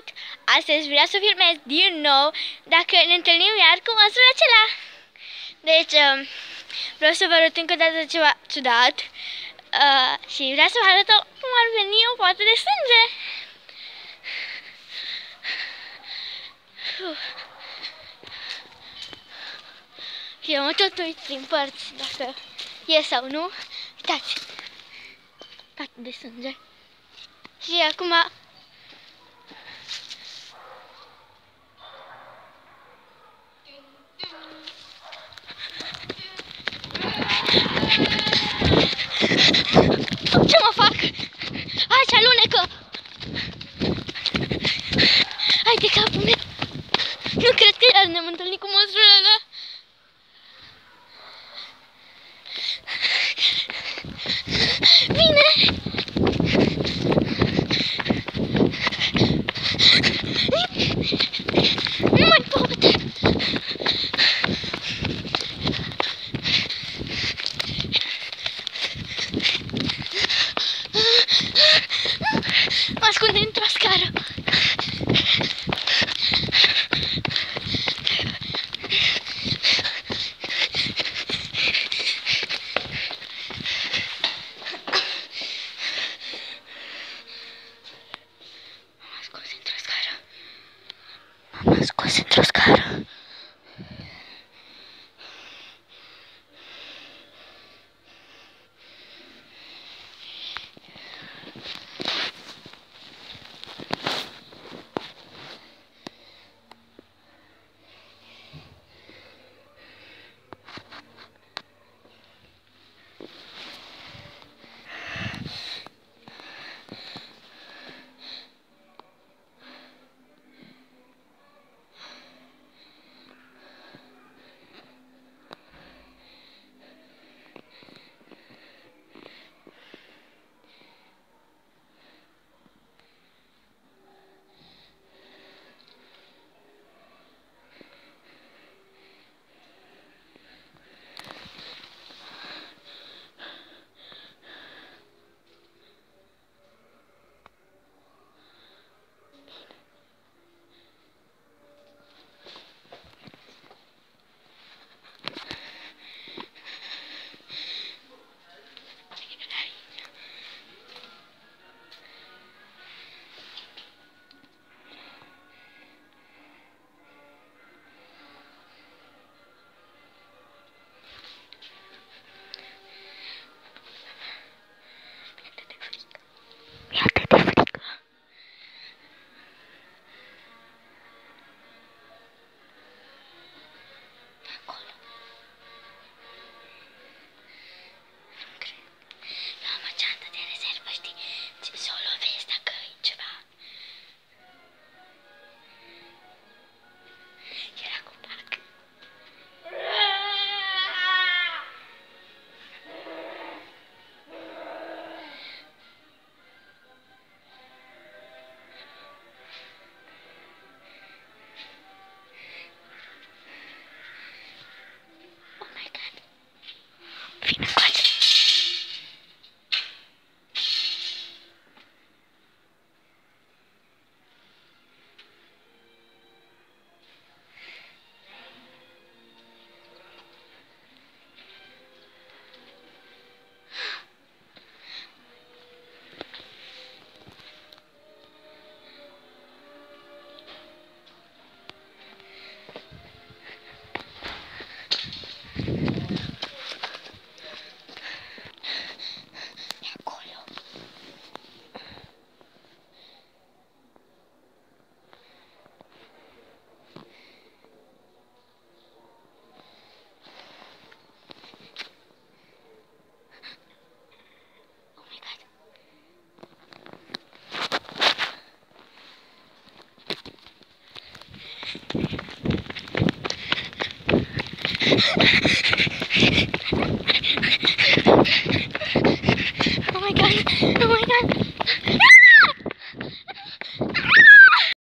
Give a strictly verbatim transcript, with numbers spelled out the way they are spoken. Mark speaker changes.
Speaker 1: Salut! Astăzi vreau să filmez din nou dacă ne întâlnim iar cu monstrul acela. Deci, um, vreau să vă arăt încă o dată ceva ciudat uh, și vreau să vă arăt cum ar veni o poată de sânge. Uh. Eu mă tot uit prin părți dacă e sau nu. Uitați! Poată de sânge. Și acum ce mă fac? Hai, ce alunecă! Hai de capul meu! Nu cred că iar ne-am întâlnit cu monstrul ăla. Vine! Nu mai pot! Mă ascunde într-o scară. M-am ascuns într-o scară. Oh my god, oh my